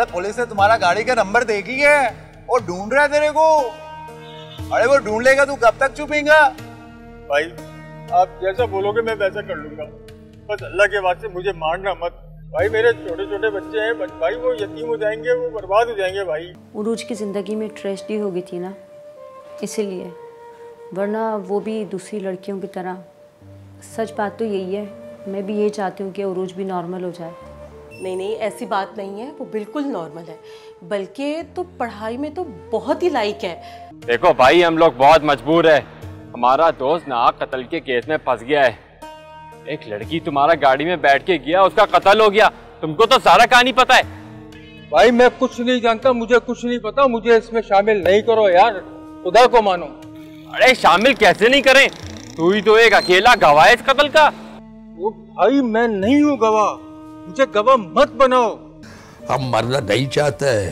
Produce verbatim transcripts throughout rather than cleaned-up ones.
अरे पुलिस ने तुम्हारा गाड़ी का नंबर देख लिया है और ढूंढ रहा है तेरे को। अरे वो ढूंढ लेगा, तू कब तक छुपेगा? भाई आप जैसा बोलोगे मैं वैसा कर लूंगा, बस अल्लाह के वास्ते मुझे मारना मत। भाई मेरे छोटे छोटे बच्चे हैं भाई, वो यतीम हो जाएंगे, वो बर्बाद हो जाएंगे भाई। उरूज की ज़िंदगी में ट्रेजेडी हो गई थी ना, इसीलिए, वरना वो भी दूसरी लड़कियों की तरह। सच बात तो यही है, मैं भी ये चाहती हूँ कि उरूज भी नॉर्मल हो जाए। नहीं नहीं ऐसी बात नहीं है, वो बिल्कुल नॉर्मल है, बल्कि तो पढ़ाई में तो बहुत ही लायक है। देखो भाई हम लोग बहुत मजबूर है, हमारा दोस्त नाक कत्ल के केस में फंस गया है। एक लड़की तुम्हारा गाड़ी में बैठ के गया, उसका कत्ल हो गया, तुमको तो सारा कहानी पता है। भाई मैं कुछ नहीं जानता, मुझे कुछ नहीं पता, मुझे इसमें शामिल नहीं करो यार, खुदा को मानो। अरे शामिल कैसे नहीं करें, तू ही तो एक अकेला गवाह है इस कत्ल का। वो भाई मैं नहीं हूँ गवाह, मुझे गवाह मत बनाओ। हम मरना नहीं चाहते है,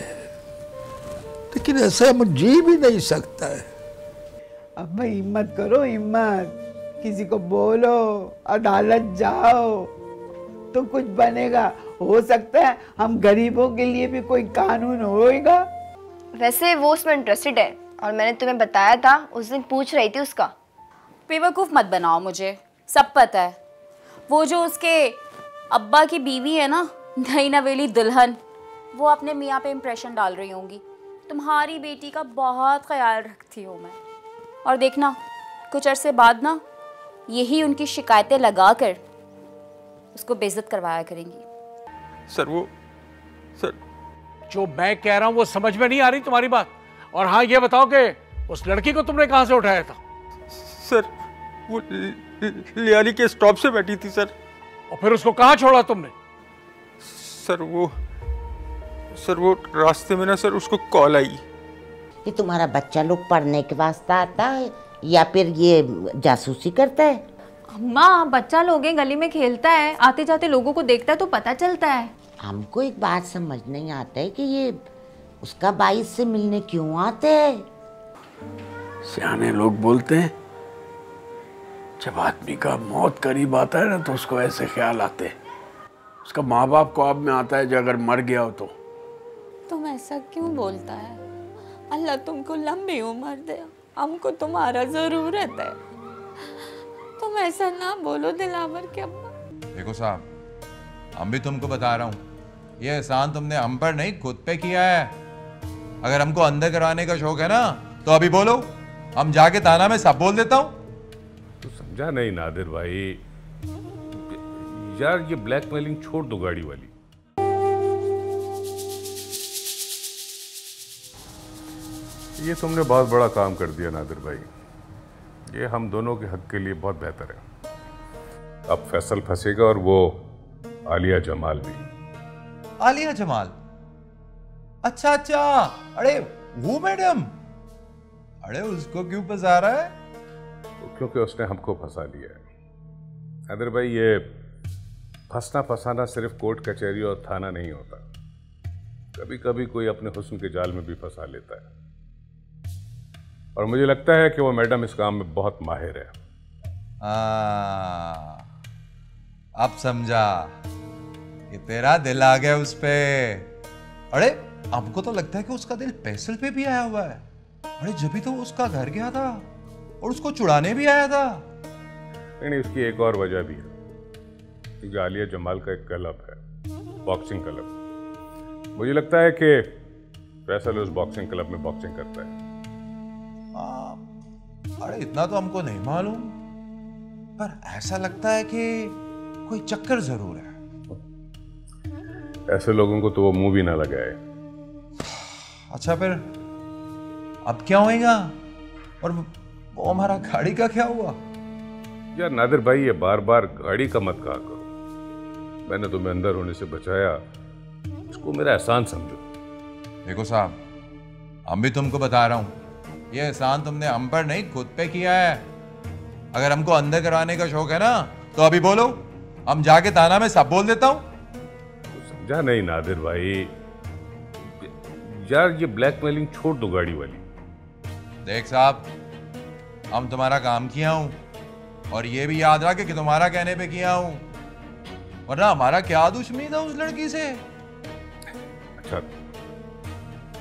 लेकिन ऐसे हम जी भी नहीं सकता है। अब भाई हिम्मत करो, हिम्मत, किसी को बोलो, अदालत जाओ तो कुछ बनेगा। हो सकता है हम गरीबों के लिए भी कोई कानून होएगा। वैसे वो उसमें इंटरेस्टेड है और मैंने तुम्हें बताया था, उस दिन पूछ रही थी उसका। बेवकूफ़ मत बनाओ मुझे, सब पता है। वो जो उसके अब्बा की बीवी है ना, नई नवेली दुल्हन, वो अपने मियाँ पे इम्प्रेशन डाल रही होंगी। तुम्हारी बेटी का बहुत ख्याल रखती हूँ मैं, और देखना कुछ अरसे बाद ना यही उनकी शिकायतें लगाकर उसको बेइज्जत करवाया करेंगी। सर वो सर जो मैं कह रहा हूँ वो समझ में नहीं आ रही तुम्हारी बात। और हाँ ये बताओ कि उस लड़की को तुमने कहाँ से उठाया था? सर वो लियाली के स्टॉप से बैठी थी सर। और फिर उसको कहाँ छोड़ा तुमने? सर वो सर वो रास्ते में ना सर उसको कॉल आई। ये तुम्हारा बच्चा लोग पढ़ने के वास्ते आता है या फिर ये जासूसी करता है? अम्मा बच्चा लोग हैं, गली में खेलता है, आते जाते लोगों को देखता है तो पता चलता है। हमको एक बात समझ नहीं आता है कि ये उसका बाइस से मिलने क्यों आते हैं? सियाने लोग बोलते हैं जब आदमी का मौत करीब आता है ना तो उसको ऐसे ख्याल आते हैं। उसका माँ बाप को अब में आता है जो अगर मर गया हो तो। तुम ऐसा क्यों बोलता है? अल्लाह तुमको लंबी उम्र दे, हमको तुम्हारा जरूरत है। तुम ऐसा ना बोलो दिलावर के अब्बा। देखो साहब, हम भी तुमको बता रहा हूँ, ये एहसान तुमने हम पर नहीं खुद पे किया है। अगर हमको अंदर कराने का शौक है ना तो अभी बोलो, हम जाके थाना में सब बोल देता हूँ। तो समझा नहीं नादिर भाई, यार ये ब्लैकमेलिंग छोड़ दो गाड़ी वाली। ये तुमने बहुत बड़ा काम कर दिया नादिर भाई, ये हम दोनों के हक के लिए बहुत बेहतर है। अब फैसल फंसेगा और वो आलिया जमाल भी। आलिया जमाल? अच्छा अच्छा, अरे वो मैडम, अरे उसको क्यों फंसा रहा है? तो क्योंकि उसने हमको फंसा लिया है। नादिर भाई ये फंसना फंसाना सिर्फ कोर्ट कचहरी और थाना नहीं होता, कभी कभी कोई अपने हुस्न के जाल में भी फंसा लेता है। और मुझे लगता है कि वो मैडम इस काम में बहुत माहिर है। आ, अब समझा, ये तेरा दिल आ गया उस पे। अरे हमको तो लगता है कि उसका दिल फैसल पे भी आया हुआ है। अरे जब भी तो उसका घर गया था और उसको चुड़ाने भी आया था। नहीं नहीं, उसकी एक और वजह भी है, क्योंकि आलिया जमाल का एक क्लब है, बॉक्सिंग क्लब। मुझे लगता है कि फैसल उस बॉक्सिंग क्लब में बॉक्सिंग करता है। आ, अरे इतना तो हमको नहीं मालूम, पर ऐसा लगता है कि कोई चक्कर जरूर है। ऐसे लोगों को तो वो मुंह भी ना लगाए। अच्छा फिर अब क्या होएगा? और वो हमारा गाड़ी का क्या हुआ? यार नादिर भाई ये बार बार गाड़ी का मत कहा करो। मैंने तुम्हें अंदर होने से बचाया, इसको मेरा एहसान समझो। देखो साहब, हम भी तुमको बता रहा हूँ, ये एहसान तुमने हम पर नहीं खुद पे किया है। अगर हमको अंदर कराने का शौक है ना तो अभी बोलो, हम जाके थाना में सब बोल देता हूँ। तो समझा नहीं नादिर भाई, यार ये ब्लैकमेलिंग छोड़ दो गाड़ी वाली। देख साहब, हम तुम्हारा काम किया हूँ और ये भी याद रखे कि तुम्हारा कहने पे किया हूँ, वरना हमारा क्या दुश्मनी था उस लड़की से। अच्छा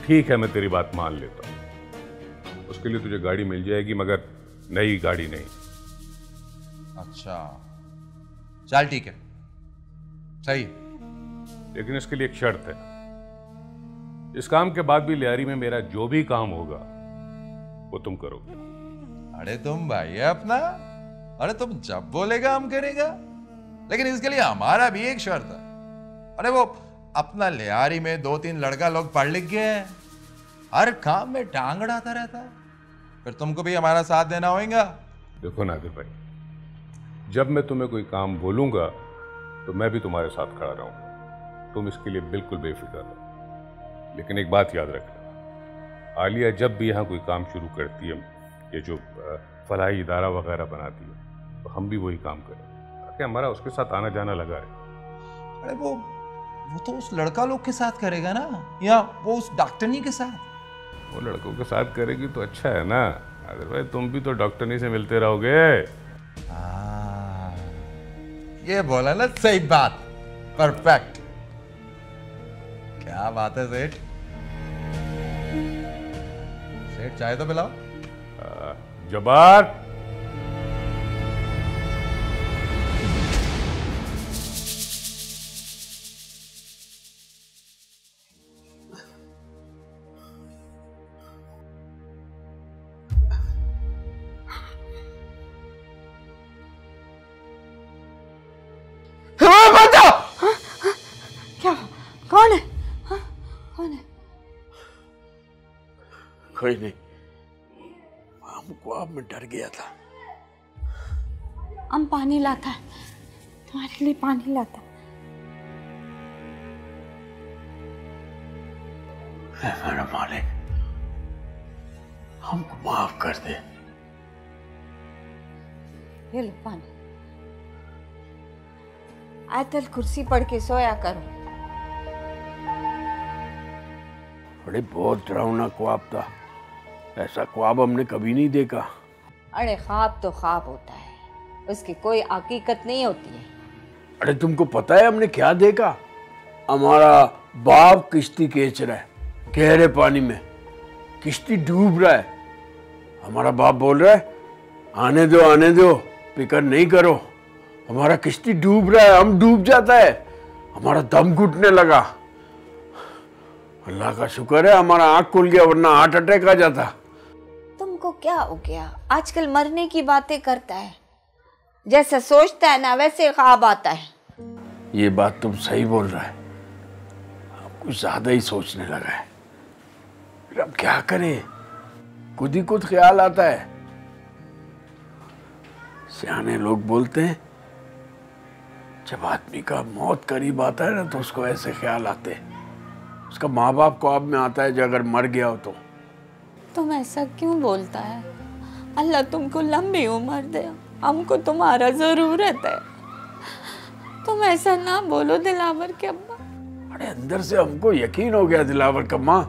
ठीक है, मैं तेरी बात मान लेता हूं। उसके लिए तुझे गाड़ी मिल जाएगी, मगर नई गाड़ी नहीं। अच्छा चल ठीक है, सही। लेकिन इसके लिए एक शर्त है। इस काम के बाद भी लियारी में मेरा जो भी काम होगा वो तुम करोगे। अरे तुम भाई है अपना, अरे तुम जब बोलेगा हम करेगा, लेकिन इसके लिए हमारा भी एक शर्त है। अरे वो अपना लियारी में दो तीन लड़का लोग पढ़ लिख गए हैं, हर काम में टांग अड़ाता रहता है, फिर तुमको भी हमारा साथ देना होगा। देखो नादिर भाई, जब मैं तुम्हें कोई काम बोलूंगा तो मैं भी तुम्हारे साथ खड़ा रहूंगा, तुम इसके लिए बिल्कुल बेफिक्र रहो। लेकिन एक बात याद रखना, आलिया जब भी यहाँ कोई काम शुरू करती है, ये जो फलाही इदारा वगैरह बनाती है, तो हम भी वही काम करें ताकि हमारा उसके साथ आना जाना लगा रहे। अरे वो वो तो उस लड़का लोग के साथ करेगा ना, या वो उस डॉक्टरनी के साथ? वो लड़कों के साथ करेगी तो अच्छा है ना। अगर भाई तुम भी तो डॉक्टरनी से मिलते रहोगे। हाँ, ये बोला ना, सही बात, परफेक्ट। क्या बात है सेठ। सेठ चाय तो पिलाओ। जबार, क्या? कौन है? हाँ? कौन है? कोई नहीं, हमको अब मैं डर गया था। हम पानी लाता है, तुम्हारे लिए पानी लाता है। मेरा मालिक, हमको माफ कर दे। ये लो पानी। आयतल कुर्सी पढ़ के सोया करो। बड़े बहुत डरावना ख्वाब था, ऐसा ख्वाब हमने कभी नहीं देखा। अरे ख्वाब तो ख्वाब होता है, उसकी कोई हकीकत नहीं होती है। अरे तुमको पता है हमने क्या देखा? हमारा बाप किश्ती खींच रहा है गहरे पानी में, किश्ती डूब रहा है। हमारा बाप बोल रहा है आने दो आने दो, फिक्र नहीं करो, हमारा किश्ती डूब रहा है, हम डूब जाता है। हमारा दम घुटने लगा। अल्लाह का शुक्र है हमारा आंख खुल गया, वरना हार्ट अटैक आ जाता। तुमको क्या हो गया? आजकल मरने की बातें करता है, जैसा सोचता है ना वैसे ख्वाब आता है। ये बात तुम सही बोल रहा है, अब कुछ ज्यादा ही सोचने लगा है। फिर अब क्या करें, खुद ही खुद ख्याल आता है। सियाने लोग बोलते हैं जब आदमी का मौत करीब आता है ना तो उसको ऐसे ख्याल आते हैं। उसका माँ बाप ख्वाब में आता है जो अगर मर गया हो तो। तुम ऐसा क्यों बोलता है? अल्लाह तुमको लंबी उम्र दे, हमको तुम्हारा जरूरत है। तुम ऐसा ना बोलो दिलावर के अब्बा। अरे अंदर से हमको यकीन हो गया दिलावर का माँ,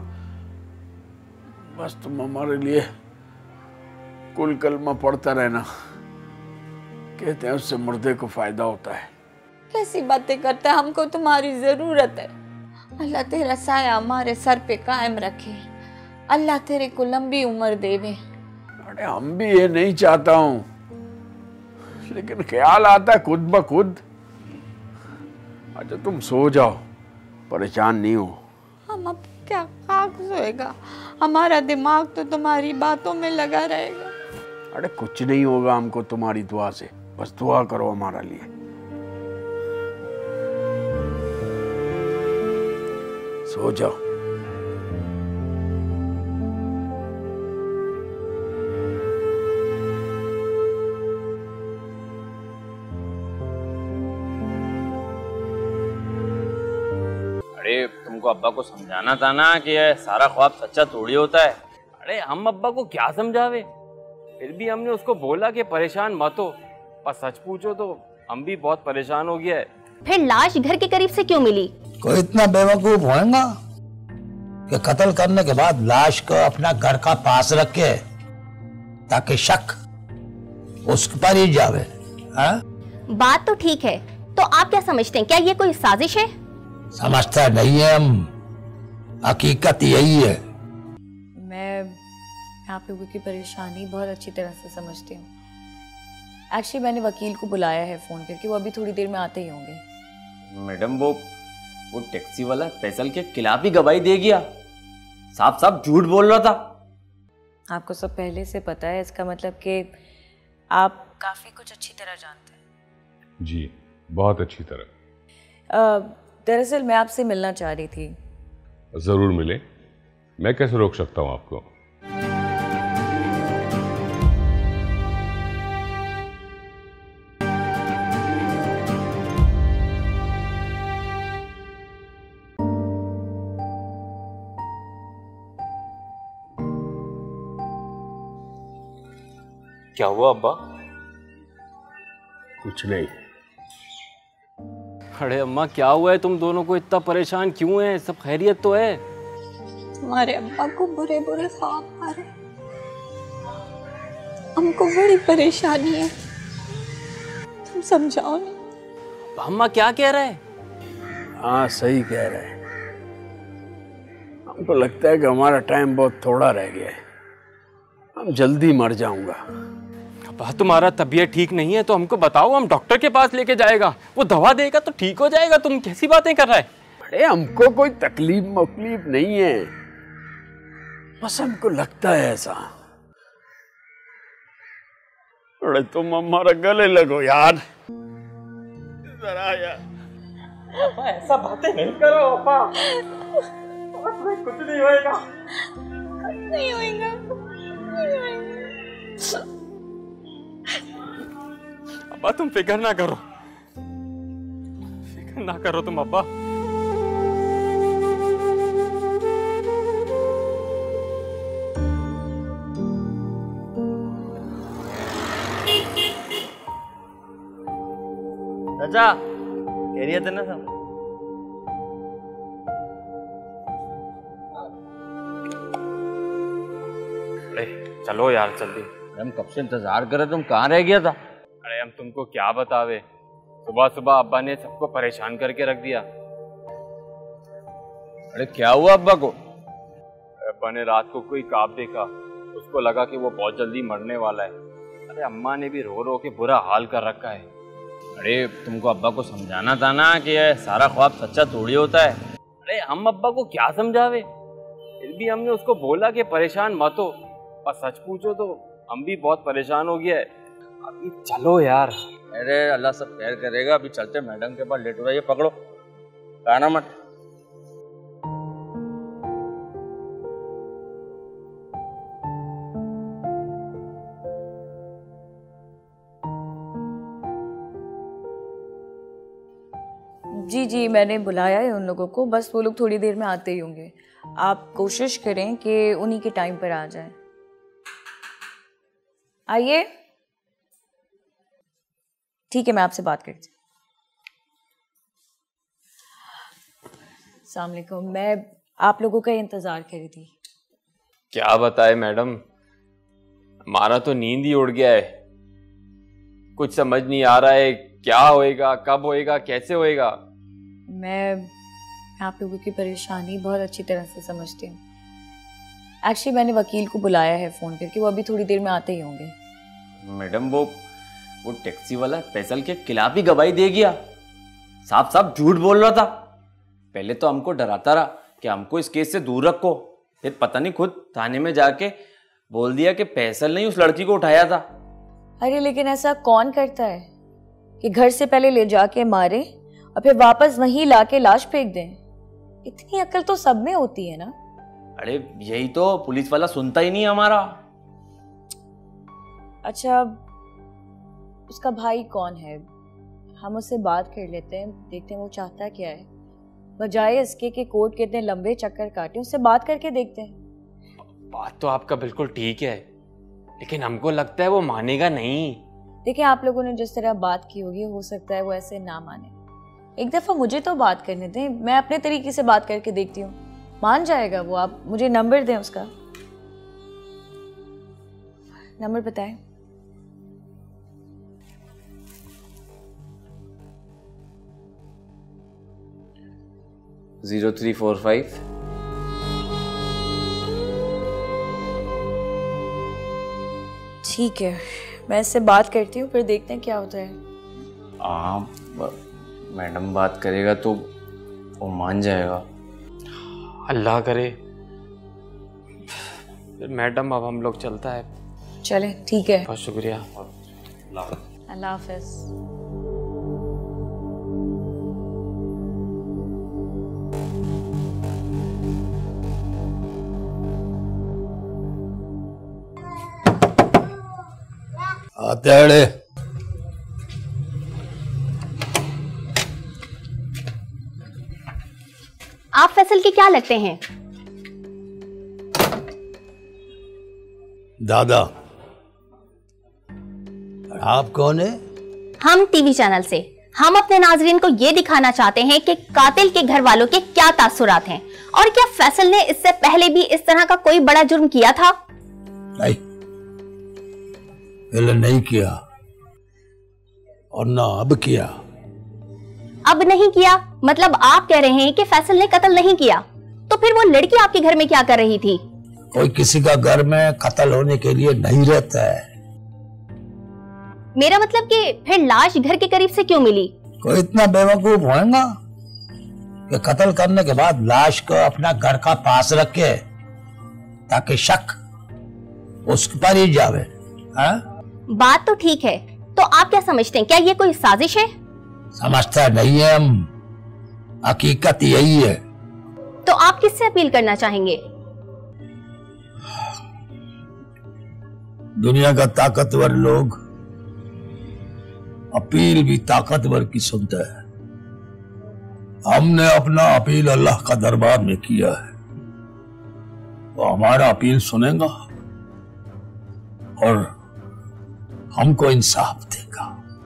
बस तुम हमारे लिए कुल कलमा पढ़ता रहना। कहते हैं उससे मुर्दे को फायदा होता है। कैसी बातें करता है, हमको तुम्हारी जरूरत है। अल्लाह तेरा साया हमारे सर पे कायम रखे, अल्लाह तेरे को लंबी उम्र देवे। अरे हम भी ये नहीं चाहता हूँ, लेकिन ख्याल आता है खुद ब खुद। अच्छा तुम सो जाओ, परेशान नहीं हो। हम अब क्या खाक सोएगा, हमारा दिमाग तो तुम्हारी बातों में लगा रहेगा। अरे कुछ नहीं होगा हमको तुम्हारी दुआ से, बस दुआ करो हमारा लिए। सो जाओ। अरे तुमको अब्बा को समझाना था ना कि ये सारा ख्वाब सच्चा थोड़ी होता है। अरे हम अब्बा को क्या समझावे, फिर भी हमने उसको बोला कि परेशान मत हो, पर सच पूछो तो हम भी बहुत परेशान हो गया है। फिर लाश घर के करीब से क्यों मिली? कोई इतना बेवकूफ होगा कि कत्ल करने के बाद लाश को अपना घर का पास रखे ताकि शक उस पर ही जावे। हा? बात तो ठीक है, तो आप क्या समझते हैं, क्या ये कोई साजिश है? समझता नहीं है हम, हकीकत यही है आप लोगों की परेशानी बहुत अच्छी तरह से समझती हूँ। एक्चुअली मैंने वकील को बुलाया है फ़ोन करके, वो अभी थोड़ी देर में आते ही होंगे। मैडम वो वो टैक्सी वाला फैसल के खिलाफ ही गवाही दे गया, साफ साफ झूठ बोल रहा था। आपको सब पहले से पता है, इसका मतलब कि आप काफ़ी कुछ अच्छी तरह जानते हैं। जी बहुत अच्छी तरह। अ, दरअसल मैं आपसे मिलना चाह रही थी। जरूर मिले, मैं कैसे रोक सकता हूँ आपको। क्या हुआ अब्बा? कुछ नहीं। अरे अम्मा क्या हुआ है, तुम दोनों को इतना परेशान क्यों है? सब खैरियत तो है? तुम्हारे अब्बा को बुरे बुरे ख्वाब आ रहे, हमको बड़ी परेशानी है, तुम समझाओ ना। अम्मा क्या कह रहा है? हाँ सही कह रहे हैं। हमको लगता है कि हमारा टाइम बहुत थोड़ा रह गया है, हम जल्दी मर जाऊंगा। अब्बा तुम्हारा तबीयत ठीक नहीं है तो हमको बताओ, हम डॉक्टर के पास लेके जाएगा, वो दवा देगा तो ठीक हो जाएगा। तुम कैसी बातें कर रहा है? अरे हमको कोई तकलीफ मकलीफ नहीं है, बस हमको लगता है ऐसा। अरे तुम हमारा गले लगो यार, जरा यार। अब्बा ऐसा बातें नहीं करो अब्बा, कुछ नहीं होएगा। नहीं होएगा, नहीं होएगा। अब्बा तुम फिक्र ना करो, फिक्र ना करो तुम अब्बा। चाचा खैरियत है ना सब? अरे चलो यार जल्दी, हम कब से इंतजार कर रहे, तुम कहाँ रह गया था? अरे हम तुमको क्या बतावे, सुबह सुबह अब्बा ने सबको परेशान करके रख दिया। अरे क्या हुआ अब्बा को? अब्बा ने रात को कोई ख्वाब देखा, उसको लगा कि वो बहुत जल्दी मरने वाला है। अरे अम्मा ने भी रो रो के बुरा हाल कर रखा है। अरे तुमको अब्बा को समझाना था ना कि ये सारा ख्वाब सच्चा थोड़ी होता है। अरे हम अब्बा को क्या समझावे, फिर भी हमने उसको बोला कि परेशान मत हो, और सच पूछो तो हम भी बहुत परेशान हो गया है। अभी चलो यार। अरे अल्लाह सब खैर करेगा, अभी चलते मैडम के पास, लेट हो रही है, पकड़ो गाना मत। जी जी मैंने बुलाया है उन लोगों को, बस वो लोग थोड़ी देर में आते ही होंगे। आप कोशिश करें कि उन्हीं के टाइम पर आ जाएं। आइए। ठीक है मैं आपसे बात करती हूँ। अस्सलाम वालेकुम, मैं आप लोगों का इंतज़ार कर रही थी। क्या बताए मैडम, हमारा तो नींद ही उड़ गया है, कुछ समझ नहीं आ रहा है क्या होएगा, कब होएगा, कैसे होएगा। मैं आप लोगों की परेशानी बहुत अच्छी तरह से समझती हूँ। एक्चुअली मैंने वकील को बुलाया है फ़ोन करके, वो अभी थोड़ी देर में आते ही होंगे। मैडम वो वो टैक्सी वाला फैसल के खिलाफ ही गवाही दे गया, साफ साफ झूठ बोल रहा था। पहले तो हमको डराता रहा कि हमको इस केस से दूर रखो, फिर पता नहीं खुद थाने में जाके बोल दिया कि फैसल ने उस लड़की को उठाया था। अरे लेकिन ऐसा कौन करता है कि घर से पहले ले जाके मारे और फिर वापस वहीं लाके लाश फेंक दें? इतनी अक्ल तो सब में होती है ना। अरे यही तो पुलिस वाला सुनता ही नहीं हमारा। अच्छा उसका भाई कौन है, हम उससे बात कर लेते हैं, देखते हैं वो चाहता क्या है, बजाय इसके कि कोर्ट के इतने लंबे चक्कर काटे, उससे बात करके देखते हैं। बात तो आपका बिल्कुल ठीक है, लेकिन हमको लगता है वो मानेगा नहीं। देखिए आप लोगों ने जिस तरह बात की होगी, हो सकता है वो ऐसे ना माने। एक दफा मुझे तो बात करने दें, मैं अपने तरीके से बात करके देखती हूँ, मान जाएगा वो। आप मुझे नंबर दें उसका, नंबर बताएं। जीरो थ्री फोर फाइव ठीक है, मैं इससे बात करती हूँ, फिर देखते हैं क्या होता है। हाँ, मैडम बात करेगा तो वो मान जाएगा। अल्लाह करे। फिर मैडम, अब हम लोग चलता है। चले, ठीक है। बहुत शुक्रिया। अल्लाह हाफिज। आते अड़े। आप फैसल के क्या लगते हैं? दादा। आप कौन है? हम टीवी चैनल से। हम अपने नाजरीन को ये दिखाना चाहते हैं कि कातिल के घर वालों के क्या तासुरात हैं और क्या फैसल ने इससे पहले भी इस तरह का कोई बड़ा जुर्म किया था? नहीं, पहले नहीं किया और ना अब किया। अब नहीं किया मतलब आप कह रहे हैं कि फैसल ने कत्ल नहीं किया, तो फिर वो लड़की आपके घर में क्या कर रही थी? कोई किसी का घर में कत्ल होने के लिए नहीं रहता है। मेरा मतलब कि फिर लाश घर के करीब से क्यों मिली? कोई इतना बेवकूफ होगा कि कत्ल करने के बाद लाश को अपना घर का पास रखे ताकि शक उस पर ही जावे। हाँ? बात तो ठीक है, तो आप क्या समझते हैं, क्या ये कोई साजिश है? समझता नहीं है हम, हकीकत यही है। तो आप किससे अपील करना चाहेंगे? दुनिया का ताकतवर लोग अपील भी ताकतवर की सुनते हैं। हमने अपना अपील अल्लाह का दरबार में किया है, वो हमारा अपील सुनेगा और हमको इंसाफ देगा।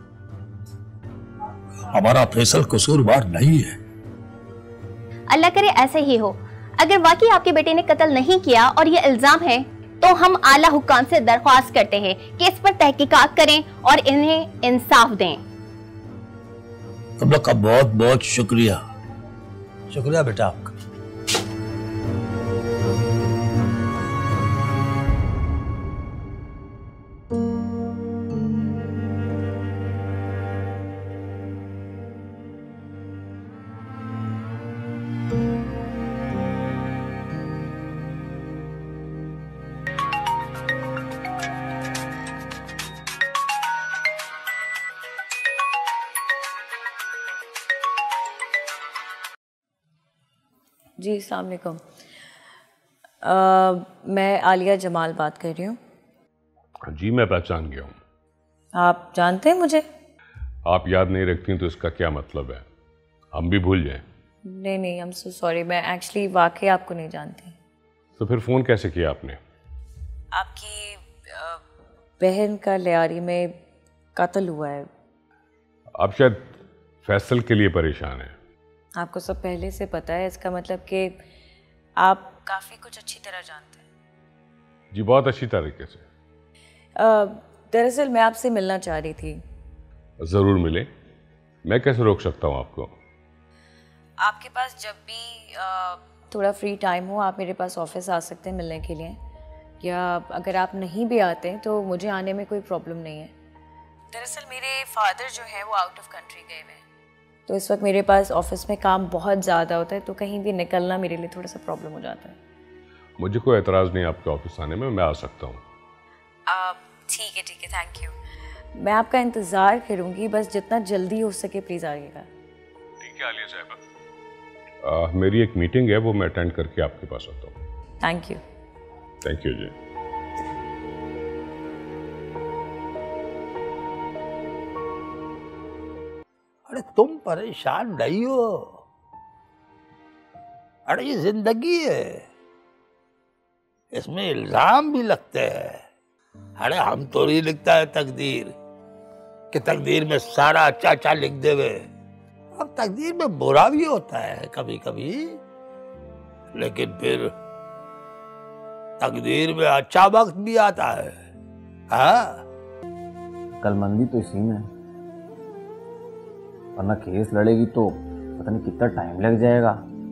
हमारा फैसल कसूरवार नहीं है। अल्लाह करे ऐसे ही हो। अगर वाकई आपके बेटे ने कत्ल नहीं किया और ये इल्जाम है, तो हम आला हुक्काम से दरख्वास्त करते हैं कि इस पर तहकीकात करें और इन्हें इंसाफ दें। तुम लोग का बहुत बहुत शुक्रिया। शुक्रिया बेटा आपका। जी अस्सलाम वालेकुम। मैं आलिया जमाल बात कर रही हूँ। जी मैं पहचान गया हूँ। आप जानते हैं मुझे? आप याद नहीं रखती तो इसका क्या मतलब है? हम भी भूल जाएं? नहीं नहीं, आई एम सो सॉरी, मैं एक्चुअली वाकई आपको नहीं जानती। तो फिर फ़ोन कैसे किया आपने? आपकी बहन का लियारी में कत्ल हुआ है। आप शायद फैसल के लिए परेशान हैं। आपको सब पहले से पता है, इसका मतलब कि आप काफ़ी कुछ अच्छी तरह जानते हैं। जी बहुत अच्छी तरीके से। दरअसल मैं आपसे मिलना चाह रही थी। ज़रूर मिले, मैं कैसे रोक सकता हूँ आपको? आपके पास जब भी आ, थोड़ा फ्री टाइम हो, आप मेरे पास ऑफिस आ सकते हैं मिलने के लिए, या अगर आप नहीं भी आते हैं तो मुझे आने में कोई प्रॉब्लम नहीं है। दरअसल मेरे फादर जो है वो आउट ऑफ कंट्री गए हुए हैं, तो इस वक्त मेरे पास ऑफिस में काम बहुत ज़्यादा होता है, तो कहीं भी निकलना मेरे लिए थोड़ा सा प्रॉब्लम हो जाता है। मुझे कोई एतराज़ नहीं आपके ऑफिस आने में, मैं आ सकता हूँ। ठीक है ठीक है, थैंक यू। मैं आपका इंतज़ार करूँगी, बस जितना जल्दी हो सके प्लीज़ आइएगा। ठीक है आलिया साहिबा, मेरी एक मीटिंग है, वो मैं अटेंड करके आपके पास आता हूँ। Thank you. थैंक यू जी। अरे तुम परेशान नहीं हो, अरे ये जिंदगी है, इसमें इल्जाम भी लगते हैं। अरे हम तो नहीं लिखता है तकदीर कि तकदीर में सारा अच्छा अच्छा लिख देवे। अब तकदीर में बुरा भी होता है कभी कभी, लेकिन फिर तकदीर में अच्छा वक्त भी आता है। हाँ कलमंदी तो इसी में, वरना केस लड़ेगी तो पता नहीं कितना टाइम लग जाएगा,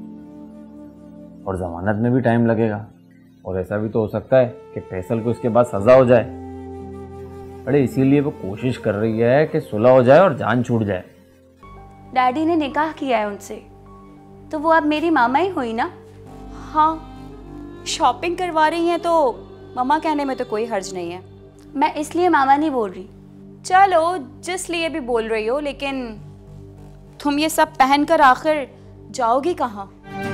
और जमानत में भी टाइम लगेगा, और ऐसा भी तो हो सकता है कि फैसल को इसके बाद सजा हो जाए। अरे इसीलिए वो कोशिश कर रही है कि सुलह हो जाए और जान छूट जाए। डैडी ने निकाह किया है उनसे, तो वो अब मेरी मामा ही हुई ना। हाँ, शॉपिंग करवा रही हैं तो मामा कहने में तो कोई हर्ज नहीं है। मैं इसलिए मामा नहीं बोल रही। चलो जिस लिए भी बोल रही हो, लेकिन तुम ये सब पहनकर आखिर जाओगी कहाँ?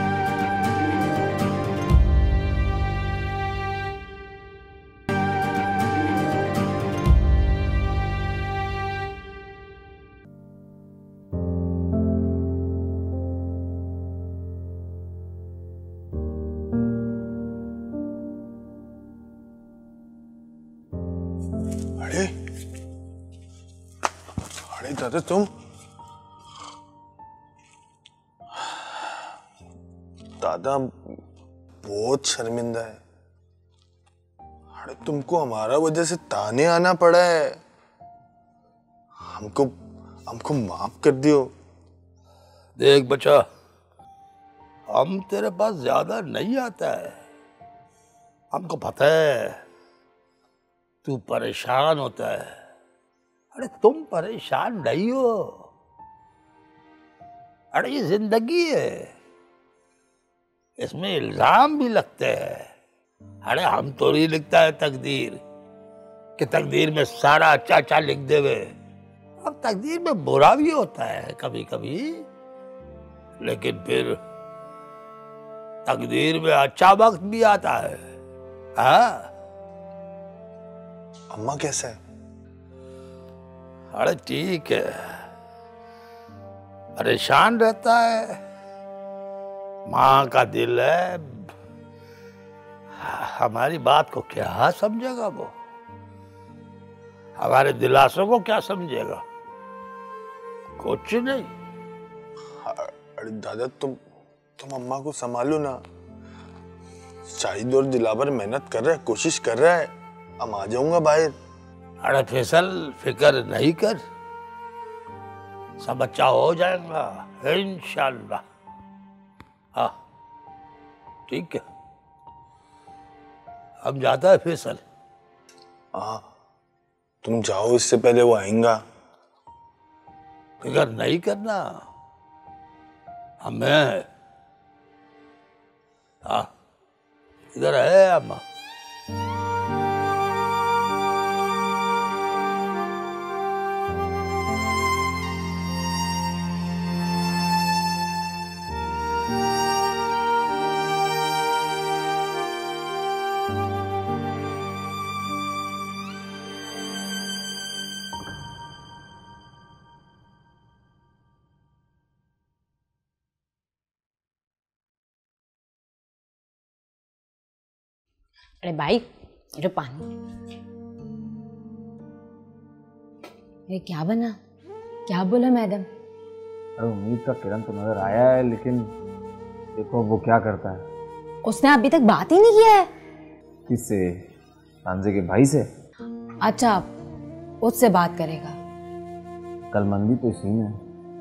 अरे अरे दादा तुम दादा बहुत शर्मिंदा है। अरे तुमको हमारा वजह से ताने आना पड़ा है। हमको हमको माफ कर दियो। देख बच्चा, हम तेरे पास ज्यादा नहीं आता है। हमको पता है तू परेशान होता है। अरे तुम परेशान नहीं हो। अरे ये जिंदगी है, इसमें इल्जाम भी लगते हैं। अरे हम तो नहीं लिखता है तकदीर कि तकदीर में सारा अच्छा अच्छा लिख देवे। अब तकदीर में बुरा भी होता है कभी कभी, लेकिन फिर तकदीर में अच्छा वक्त भी आता है। हाँ, अम्मा कैसा है? अरे ठीक है, परेशान रहता है। माँ का दिल है, हमारी बात को क्या समझेगा वो? हमारे दिलासों को क्या समझेगा? कुछ नहीं। अरे दादा तुम तुम अम्मा को संभालो ना। शाहिद और दिलावर मेहनत कर रहा है, कोशिश कर रहा है। हम आ जाऊंगा बाहर। अरे फैसल फिक्र नहीं कर, सब अच्छा हो जाएगा इंशाल्लाह। हाँ ठीक है, हम जाता है फैसल। हाँ तुम जाओ, इससे पहले वो आएंगा। फिक्र नहीं करना हमें। हाँ इधर है अम्मा। अरे भाई ये पानी। ये क्या बना? क्या बोला मैडम? अरे उम्मीद का किरण तो नजर आया है, लेकिन देखो वो क्या करता है। उसने अभी तक बात ही नहीं किया है। किससे? तांजे के भाई से। अच्छा, उससे बात करेगा। कल मंदी तो इसी में,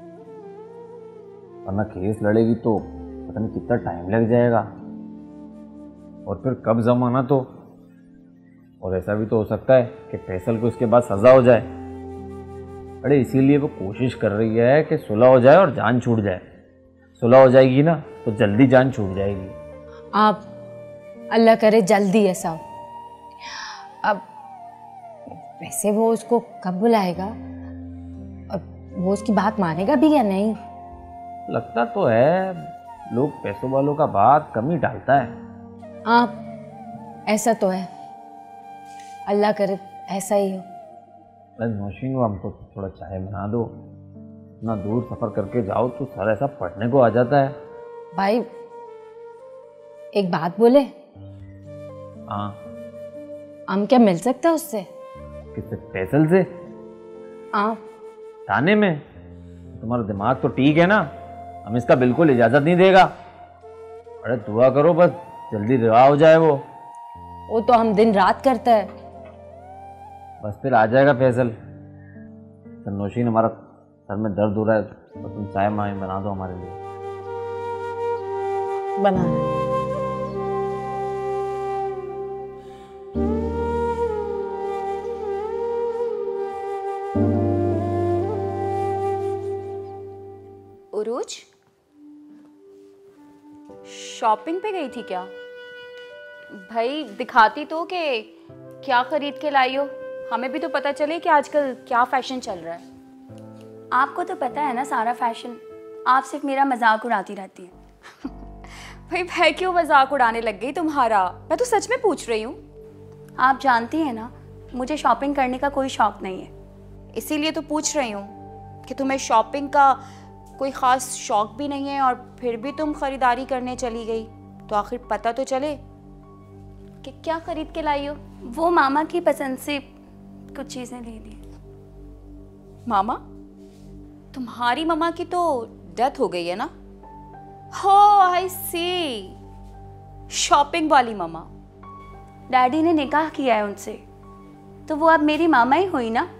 वरना केस लड़ेगी तो पता नहीं कितना टाइम लग जाएगा, और फिर कब जमाना तो। और ऐसा भी तो हो सकता है कि फैसल को इसके बाद सजा हो जाए। अरे इसीलिए वो कोशिश कर रही है कि सुलह हो जाए और जान छूट जाए। सुलह हो जाएगी ना तो जल्दी जान छूट जाएगी। आप अल्लाह करे जल्दी ऐसा। अब वैसे वो उसको कब बुलाएगा और वो उसकी बात मानेगा भी या नहीं? लगता तो है लोग पैसों वालों का बात कम ही डालता है। आप ऐसा तो है, अल्लाह करे ऐसा ही हो। बस नौशीन को हमको थोड़ा चाय बना दो। इतना दूर सफ़र करके जाओ तो सर ऐसा पढ़ने को आ जाता है। भाई एक बात बोले? हाँ। हम क्या मिल सकते हैं उससे? किससे? फैसल से? हाँ। थाने में? तुम्हारा दिमाग तो ठीक है ना, हम इसका बिल्कुल इजाज़त नहीं देगा। अरे दुआ करो बस जल्दी रिहा हो जाए वो। वो तो हम दिन रात करते हैं। बस फिर आ जाएगा फैसल। नौशीन हमारा सर में दर्द हो रहा है, तो तुम चाय माए बना दो हमारे लिए। बना। उरूज, शॉपिंग पे गई थी क्या? भाई दिखाती तो कि क्या खरीद के लाई हो, हमें भी तो पता चले कि आजकल क्या फैशन चल रहा है। आपको तो पता है ना सारा फैशन, आप सिर्फ मेरा मजाक उड़ाती रहती है। भाई मैं क्यों मजाक उड़ाने लग गई तुम्हारा, मैं तो सच में पूछ रही हूँ। आप जानती हैं ना मुझे शॉपिंग करने का कोई शौक नहीं है, इसीलिए तो पूछ रही हूँ कि तुम्हें शॉपिंग का कोई ख़ास शौक भी नहीं है और फिर भी तुम खरीदारी करने चली गई, तो आखिर पता तो चले कि क्या खरीद के लाई हो। वो मामा की पसंद से कुछ चीज़ें ले ली। मामा? तुम्हारी मामा की तो डेथ हो गई है ना? हो आई सी, शॉपिंग वाली मामा। डैडी ने निकाह किया है उनसे, तो वो अब मेरी मामा ही हुई ना।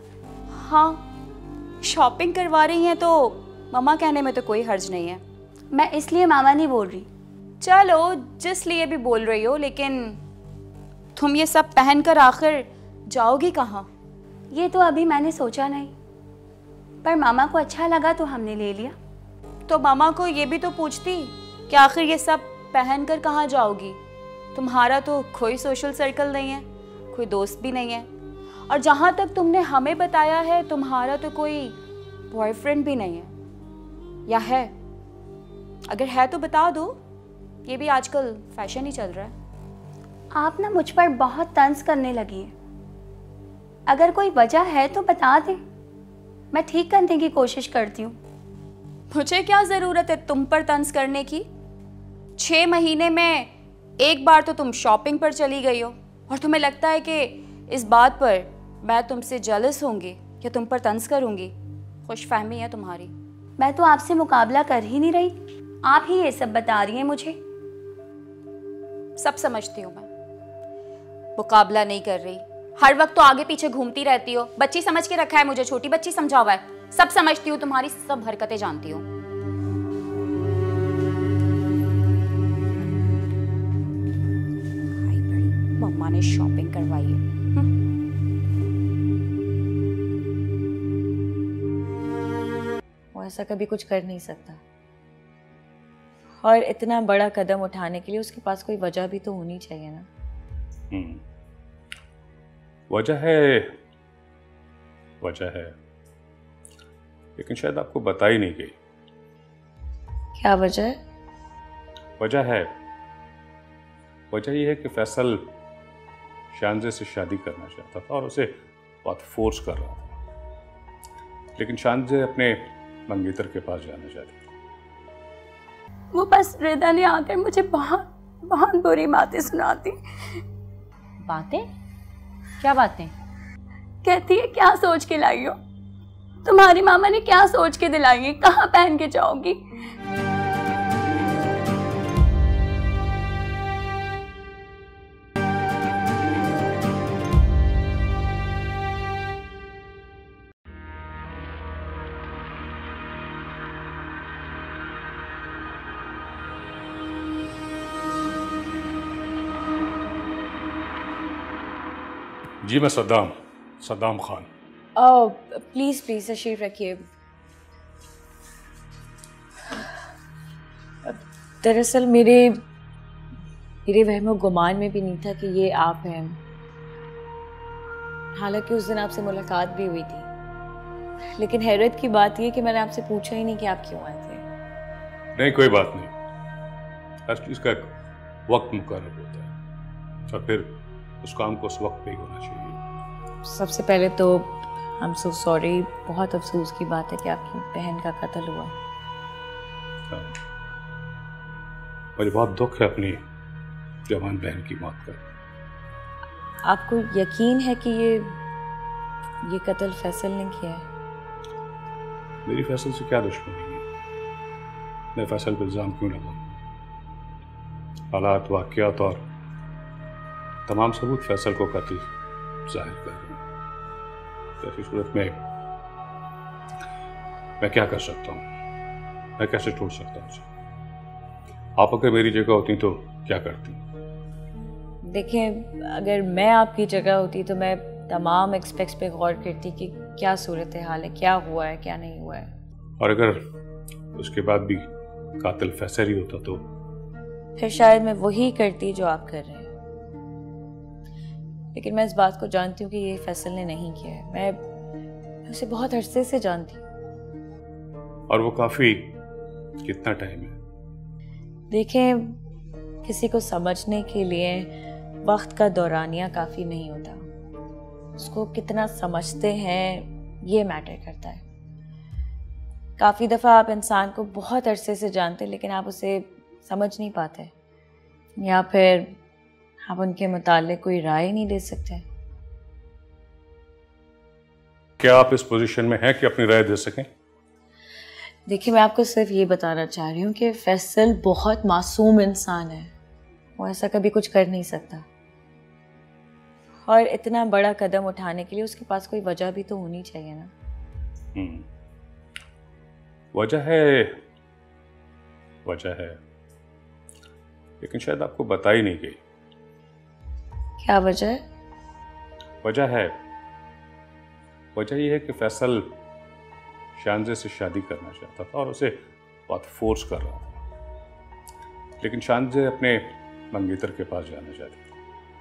हाँ, शॉपिंग करवा रही हैं तो मामा कहने में तो कोई हर्ज नहीं है। मैं इसलिए मामा नहीं बोल रही। चलो जिस लिए भी बोल रही हो, लेकिन तुम ये सब पहन कर आखिर जाओगी कहाँ? ये तो अभी मैंने सोचा नहीं, पर मामा को अच्छा लगा तो हमने ले लिया। तो मामा को ये भी तो पूछती कि आखिर ये सब पहन कर कहाँ जाओगी? तुम्हारा तो कोई सोशल सर्कल नहीं है, कोई दोस्त भी नहीं है, और जहाँ तक तुमने हमें बताया है तुम्हारा तो कोई बॉयफ्रेंड भी नहीं है, या है? अगर है तो बता दो, ये भी आजकल फैशन ही चल रहा है। आप ना मुझ पर बहुत तंज करने लगी हैं। अगर कोई वजह है तो बता दें, मैं ठीक करने की कोशिश करती हूँ। मुझे क्या ज़रूरत है तुम पर तंज करने की? छः महीने में एक बार तो तुम शॉपिंग पर चली गई हो, और तुम्हें लगता है कि इस बात पर मैं तुमसे जेलस होंगी या तुम पर तंज करूँगी? खुशफहमी है तुम्हारी। मैं तो आपसे मुकाबला कर ही नहीं रही, आप ही ये सब बता रही हैं मुझे। सब समझती हूँ मैं, मुकाबला नहीं कर रही। हर वक्त तो आगे पीछे घूमती रहती हो, बच्ची समझ के रखा है मुझे, छोटी बच्ची समझा हुआ है। सब समझती हूँ, तुम्हारी सब हरकतें जानती हूँ। मम्मा ने शॉपिंग करवाई है। वो ऐसा कभी कुछ कर नहीं सकता, और इतना बड़ा कदम उठाने के लिए उसके पास कोई वजह भी तो होनी चाहिए ना। हम्म, वजह है, वजह है, लेकिन शायद आपको बता ही नहीं गई। क्या वजह है? वजह है, वजह यह है कि फैसल शानजे से शादी करना चाहता था और उसे बहुत फोर्स कर रहा था, लेकिन शानजे अपने मंगेतर के पास जाना चाहती थी। वो बस रिदा ने आकर मुझे बहुत बहुत बुरी बातें सुनाती। बातें? क्या बातें? कहती है क्या सोच के लाई हो, तुम्हारी मामा ने क्या सोच के दिलाई है, कहाँ पहन के जाओगी? जी मैं सद्दाम सद्दाम खान। प्लीज प्लीज तशरीफ रखिए। दरअसल मेरे मेरे वहम गुमान में भी नहीं था कि ये आप हैं। हालांकि उस दिन आपसे मुलाकात भी हुई थी, लेकिन हैरत की बात यह कि मैंने आपसे पूछा ही नहीं कि आप क्यों आए थे। नहीं, कोई बात नहीं, हर चीज़ का एक वक्त मुकर्रर होता है, तो फिर उस काम को उस वक्त पे ही होना चाहिए। सबसे पहले तो आई एम सो सॉरी, बहुत अफसोस की बात है कि आपकी बहन का कत्ल हुआ। हाँ। मुझे बहुत दुख है अपनी जवान बहन की मौत का। आपको यकीन है कि ये ये कत्ल फैसल ने किया है? मेरी फैसल से क्या दुश्मनी है, मैं फैसल पर इल्जाम क्यों लगाऊं? हालात, वाक़यात और तमाम सबूत फैसल को कत्ल जाहिर कर रहे हैं। तो ऐसी सूरत में मैं क्या कर सकता हूँ, मैं कैसे छोड़ सकता हूँ? आप अगर मेरी जगह होती तो क्या करती? देखें, अगर मैं आपकी जगह होती तो मैं तमाम एस्पेक्ट्स पे गौर करती कि क्या सूरत हाल है, क्या हुआ है, क्या नहीं हुआ है। और अगर उसके बाद भी कातिल फैसल ही होता तो फिर शायद मैं वही करती जो आप कर रहे हैं। लेकिन मैं इस बात को जानती हूँ कि ये फैसल ने नहीं किया है। मैं, मैं उसे बहुत अरसे से जानती हूँ। और वो काफी कितना टाइम है? देखें, किसी को समझने के लिए वक्त का दौरानिया काफी नहीं होता, उसको कितना समझते हैं ये मैटर करता है। काफी दफा आप इंसान को बहुत अरसे से जानते हैं लेकिन आप उसे समझ नहीं पाते, या फिर आप उनके मुताल्लिक कोई राय नहीं दे सकते। क्या आप इस पोजीशन में हैं कि अपनी राय दे सकें? देखिए, मैं आपको सिर्फ ये बताना चाह रही हूँ कि फैसल बहुत मासूम इंसान है, वो ऐसा कभी कुछ कर नहीं सकता। और इतना बड़ा कदम उठाने के लिए उसके पास कोई वजह भी तो होनी चाहिए ना। हम्म, वजह है, वजह है, लेकिन शायद आपको बताई नहीं गई। क्या वजह है? वजह है, वजह यह है कि फैसल शानजे से शादी करना चाहता था और उसे बहुत फोर्स कर रहा था, लेकिन शानजे अपने मंगेतर के पास जाना चाहती थी।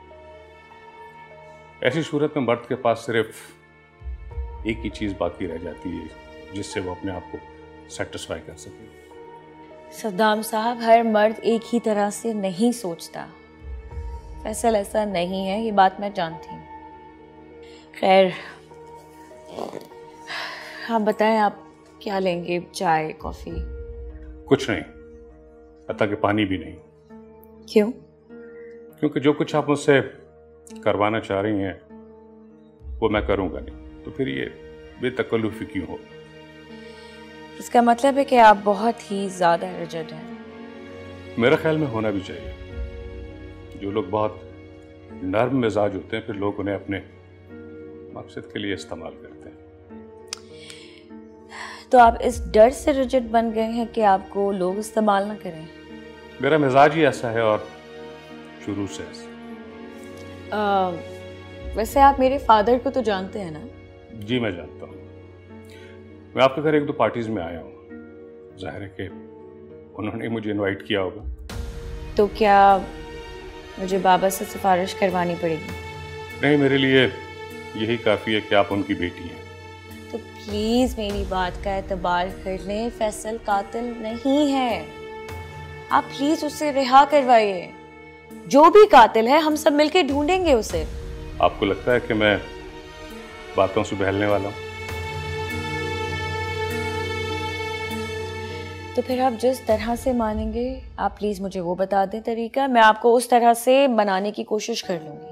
ऐसी सूरत में मर्द के पास सिर्फ एक ही चीज बाकी रह जाती है जिससे वो अपने आप को सेटिस्फाई कर सके। सद्दाम साहब, हर मर्द एक ही तरह से नहीं सोचता। फैसल ऐसा नहीं है, ये बात मैं जानती हूँ। खैर, आप बताएं, आप क्या लेंगे? चाय, कॉफी? कुछ नहीं, हत्ता कि पानी भी नहीं। क्यों? क्योंकि जो कुछ आप मुझसे करवाना चाह रही हैं वो मैं करूंगा नहीं, तो फिर ये बेतकल्लुफी क्यों हो? इसका मतलब है कि आप बहुत ही ज्यादा रिजिड हैं। मेरा ख्याल में होना भी चाहिए। जो लोग बहुत नर्म मिजाज होते हैं फिर लोग उन्हें अपने मकसद के लिए इस्तेमाल करते हैं। तो आप इस डर से रिजिड बन गए हैं कि आपको लोग इस्तेमाल ना करें? मेरा मिजाज ही ऐसा है और शुरू से ऐसा। आ, वैसे आप मेरे फादर को तो जानते हैं ना? जी मैं जानता हूँ। मैं आपके घर एक दो पार्टीज में आया हूँ, जाहिर है कि उन्होंने मुझे इनवाइट किया होगा। तो क्या मुझे बाबा से सिफारिश करवानी पड़ेगी? नहीं, मेरे लिए यही काफ़ी है कि आप उनकी बेटी हैं। तो प्लीज़ मेरी बात का एतबार कर लें, फैसल कातिल नहीं है। आप प्लीज़ उसे रिहा करवाइए। जो भी कातिल है हम सब मिलकर ढूंढेंगे उसे। आपको लगता है कि मैं बातों से बहलने वाला हूँ? तो फिर आप जिस तरह से मानेंगे, आप प्लीज मुझे वो बता दें तरीका, मैं आपको उस तरह से बनाने की कोशिश कर लूंगी।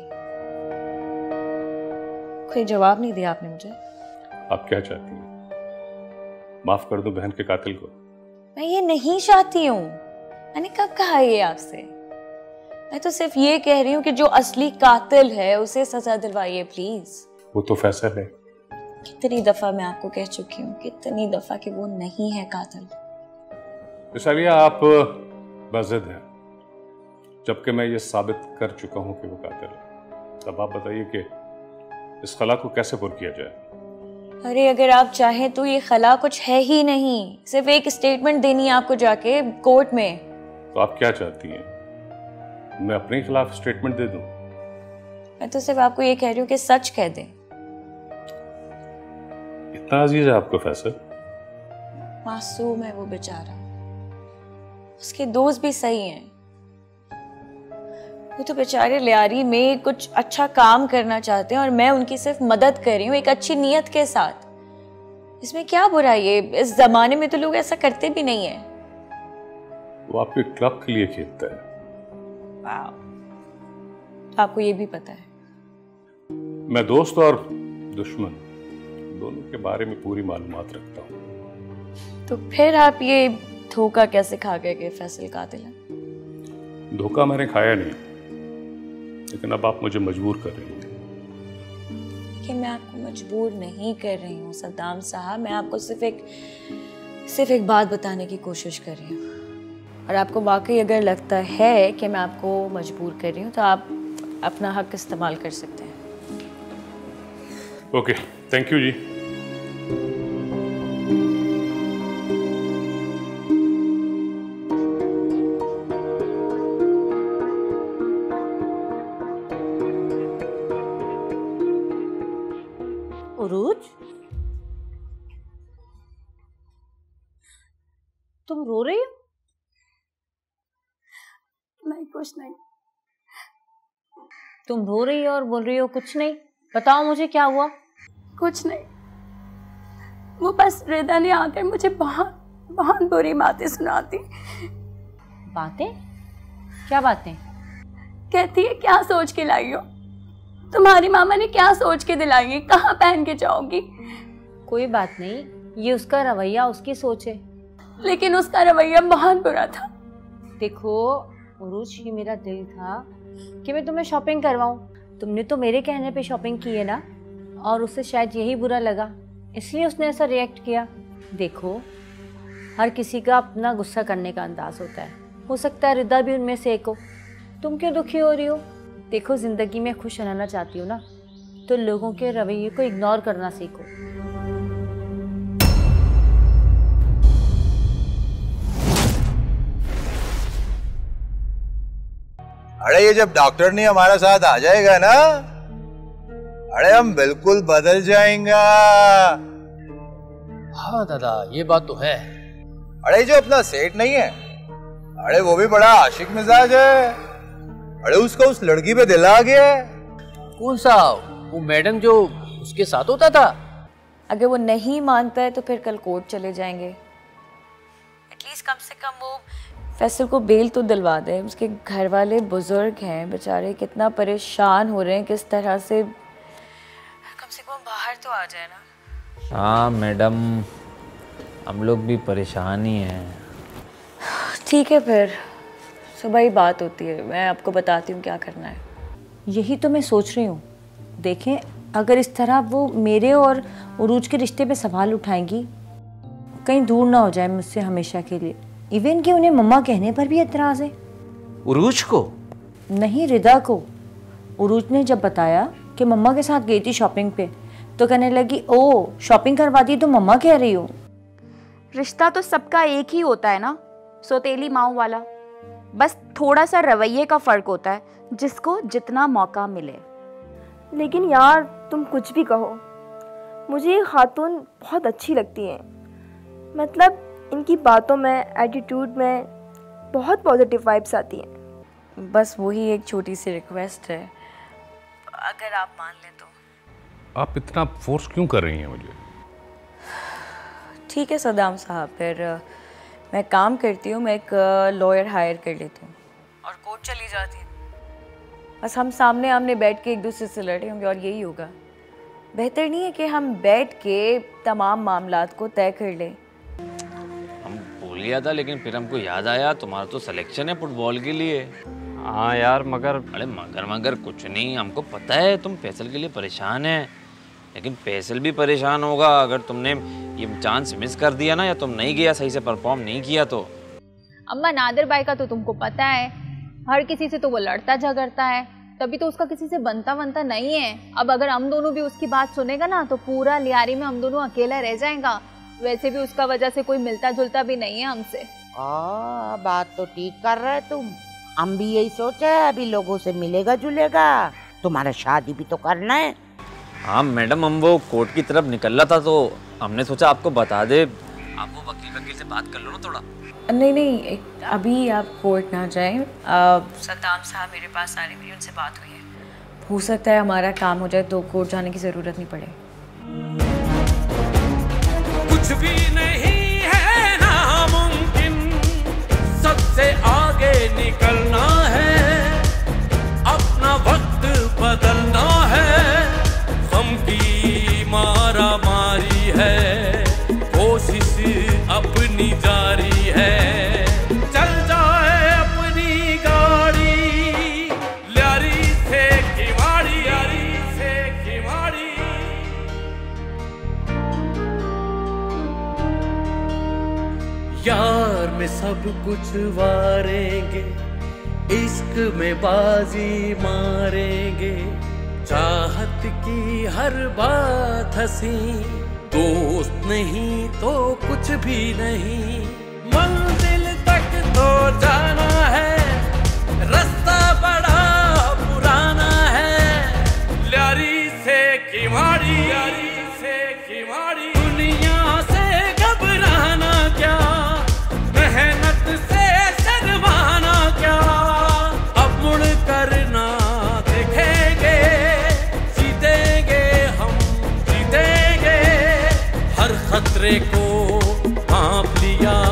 कोई जवाब नहीं दिया आपने मुझे। आप क्या चाहती हैं? माफ कर दो बहन के कातिल को? मैं ये नहीं चाहती हूँ। मैंने कब कहा ये आपसे? मैं तो सिर्फ ये कह रही हूँ कि जो असली कातिल है उसे सजा दिलवाइए प्लीज। वो तो फैसल है। कितनी दफा मैं आपको कह चुकी हूँ, कितनी दफा कि वो नहीं है कातिल। सालिया, आप बज़िद हैं, जबकि मैं ये साबित कर चुका हूं कि वो कातिल है। तब आप बताइए कि इस खला को कैसे पुर किया जाए? अरे अगर आप चाहें तो ये खला कुछ है ही नहीं, सिर्फ एक स्टेटमेंट देनी है आपको जाके कोर्ट में। तो आप क्या चाहती हैं, मैं अपने खिलाफ स्टेटमेंट दे दूं? मैं तो सिर्फ आपको ये कह रही हूँ कि सच कह दें। इतना अजीज है आपको फैसल? मासूम है वो बेचारा, उसके दोस्त भी सही हैं। वो तो बेचारे लियारी में कुछ अच्छा काम करना चाहते हैं और मैं उनकी सिर्फ मदद कर रही हूँ एक अच्छी नीयत के साथ। इसमें क्या बुराई है? इस जमाने में तो लोग ऐसा करते भी नहीं है। वो आपके क्लब के लिए खेलता है। वाह, तो आपको ये भी पता है? मैं दोस्त और दुश्मन दोनों के बारे में पूरी मालूमात रखता हूँ। तो फिर आप ये धोखा कैसे खा गए कि फैसल कातिल है? धोखा मैंने खाया नहीं, लेकिन अब आप मुझे मजबूर कर रही हैं। कि मैं आपको मजबूर नहीं कर रही हूँ सद्दाम साहब, मैं आपको सिर्फ एक सिर्फ एक बात बताने की कोशिश कर रही हूँ। और आपको वाकई अगर लगता है कि मैं आपको मजबूर कर रही हूँ तो आप अपना हक इस्तेमाल कर सकते हैं। ओके, थैंक यू जी। तुम रो रही हो? नहीं कुछ नहीं। तुम रो रही हो और बोल रही हो कुछ नहीं? बताओ मुझे क्या हुआ? कुछ नहीं, वो बस रिदा ने आकर मुझे बहुत बहुत बुरी बातें सुनाती। बातें? क्या बातें? कहती है क्या सोच के लाई हो, तुम्हारी मामा ने क्या सोच के दिलाई है, कहाँ पहन के जाओगी? कोई बात नहीं, ये उसका रवैया, उसकी सोच है। लेकिन उसका रवैया बहुत बुरा था। देखो उरूज, ये मेरा दिल था कि मैं तुम्हें शॉपिंग करवाऊं। तुमने तो मेरे कहने पे शॉपिंग की है ना, और उसे शायद यही बुरा लगा, इसलिए उसने ऐसा रिएक्ट किया। देखो हर किसी का अपना गुस्सा करने का अंदाज होता है, हो सकता है रिदा भी उनमें से एक हो। तुम क्यों दुखी हो रही हो? देखो जिंदगी में खुश रहना चाहती हो ना, तो लोगों के रवैये को इग्नोर करना सीखो। अरे ये जब डॉक्टर नहीं हमारा साथ आ जाएगा ना, अरे हम बिल्कुल बदल जाएंगे। हाँ दादा ये बात तो है। अरे जो अपना सेठ नहीं है, अरे वो भी बड़ा आशिक मिजाज है। अरे उसको उस लड़की पे दिल आ गया है। कौन सा? वो मैडम जो उसके साथ होता था? अगर वो नहीं मानता है तो फिर कल कोर्ट चले जाएंगे। एटलीस्ट कम से कम वो फैसल को बेल तो दिलवा दे। उसके घर वाले बुजुर्ग हैं बेचारे, कितना परेशान हो रहे हैं, किस तरह से, कम से कम बाहर तो आ जाए ना। हाँ मैडम, हम लोग भी परेशान ही हैं। ठीक है फिर सुबह ही बात होती है, मैं आपको बताती हूँ क्या करना है। यही तो मैं सोच रही हूँ। देखें अगर इस तरह वो मेरे और उरूज के रिश्ते पे सवाल उठाएंगी, कहीं दूर ना हो जाए मुझसे हमेशा के लिए। इवन कि उन्हें मम्मा कहने पर भी एतराज़ है। उरूज को? नहीं, रिदा को। उरूज ने जब बताया कि मम्मा के साथ गई थी शॉपिंग पे, तो कहने लगी ओ शॉपिंग करवा दी तो मम्मा कह रही हो। रिश्ता तो सबका एक ही होता है ना, सौतेली माओ वाला। बस थोड़ा सा रवैये का फर्क होता है, जिसको जितना मौका मिले। लेकिन यार तुम कुछ भी कहो, मुझे ये खातून बहुत अच्छी लगती हैं। मतलब इनकी बातों में, एटीट्यूड में बहुत पॉजिटिव वाइब्स आती हैं। बस वही एक छोटी सी रिक्वेस्ट है, अगर आप मान लें तो। आप इतना फोर्स क्यों कर रही हैं मुझे? ठीक है सदाम साहब, फिर मैं काम करती हूँ, मैं एक लॉयर हायर कर लेती हूँ और कोर्ट चली जाती हूँ। बस हम सामने आमने बैठ के एक दूसरे से लड़े होंगे और यही होगा। बेहतर नहीं है कि हम बैठ के तमाम मामलात को तय कर लें? हम भूल गया था, लेकिन फिर हमको याद आया तुम्हारा तो सिलेक्शन है फुटबॉल के लिए। हाँ यार मगर, अरे मगर मगर कुछ नहीं, हमको पता है तुम फैसल के लिए परेशान है, लेकिन फैसल भी परेशान होगा अगर तुमने ये चांस मिस कर दिया ना, या तुम नहीं गया, सही से परफॉर्म नहीं किया तो। अम्मा नादिर भाई का तो तुमको पता है, हर किसी से तो वो लड़ता झगड़ता है, तभी तो उसका किसी से बनता बनता नहीं है। अब अगर हम दोनों भी उसकी बात सुनेगा ना, तो पूरा लियारी में हम दोनों अकेला रह जाएगा। वैसे भी उसका वजह से कोई मिलता जुलता भी नहीं है हमसे। आ, बात तो ठीक कर रहे तुम। हम भी यही सोचा है, अभी लोगों से मिलेगा जुलेगा, तुम्हारा शादी भी तो करना है। हाँ मैडम, हम वो कोर्ट की तरफ निकल रहा था तो हमने सोचा आपको बता दे। आप वो वकील वकील से बात कर लो ना थोड़ा। नहीं नहीं, अभी आप कोर्ट ना जाएं। सद्दाम साहब मेरे पास आ रहे, मेरी उनसे बात हुई है। हो सकता है हमारा काम हो जाए तो कोर्ट जाने की ज़रूरत नहीं पड़े। कुछ भी नहीं है नामुमकिन, सबसे आगे निकलना है, अपना वक्त बदलना है, गम की मारा मारी है, कोशिश अपनी जारी है, चल जाए अपनी गाड़ी, ल्यारी से खिवाड़ी, ल्यारी से खिवाड़ी। यार में सब कुछ वारेंगे, इश्क में बाजी मारेंगे, चाहत की हर बात हंसी, दोस्त नहीं तो कुछ भी नहीं, मंजिल तक तो जाना है, रास्ता बड़ा पुराना है, ल्यारी से किवाड़ी, ल्यारी से किवाड़ी, दुनिया से घबराना क्या, भांप लिया